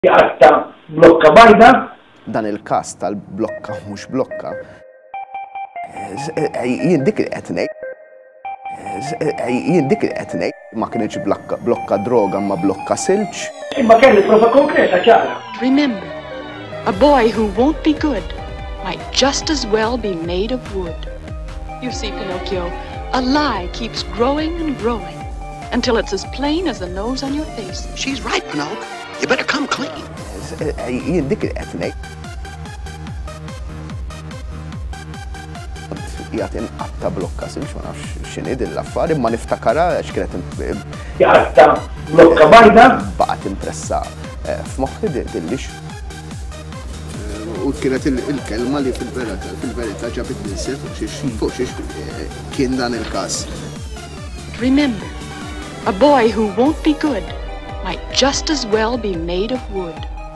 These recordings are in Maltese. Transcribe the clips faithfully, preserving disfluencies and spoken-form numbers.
Għatta blokka barda. Dan il-kas tal-blokka mhux blokka. Jien dik li qed ngħid. Jien dik li qed ngħid ma kienx blokka droga ma blokka silġ. Imma kelli prova konkreta ċara. Remember, a boy who won't be good might just as well be made of wood. You see, Pinocchio, a lie keeps growing and growing until it's as plain as the nose on your face. She's right, Pinocchio. You better come clean. Jien dik li qed ngħid. Jgħat inqatta blokka silġ ma nafx x'inhi din l-affar imma niftakara għax kienet Għatta blokka barda. baqgħet impressa f'moħħi dillix. U kienet il-kelma li fil-verità fil-verità ġabit ninsir fuq xiex kien dan il-każ. Remember, a boy who won't be good might just as well be made of wood.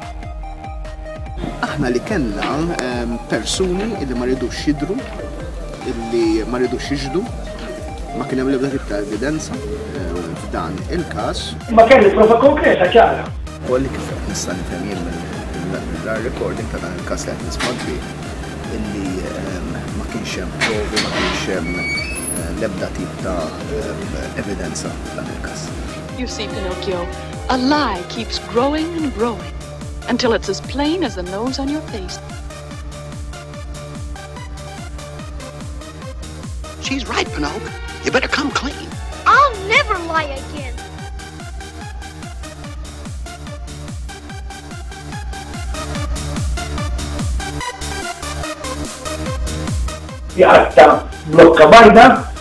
Aħna li kellna persuni li ma rridux jidhru, illi ma rridux jiġdu, ma kien hemm l-ebda tip ta' evidenza f'dan il-każ. Imma kelli prova konkreta ċara. U li kif nista' nifhem jien mill-recording ta' dan il-każ li qed nisma' bih illi ma kienx hemm provi, ma kienx hemm l-ebda tip ta' evidenza f'dan il-każ. You see, Pinocchio, a lie keeps growing and growing until it's as plain as the nose on your face. She's right, Pinocchio. You better come clean. I'll never lie again. Għatta blokka barda.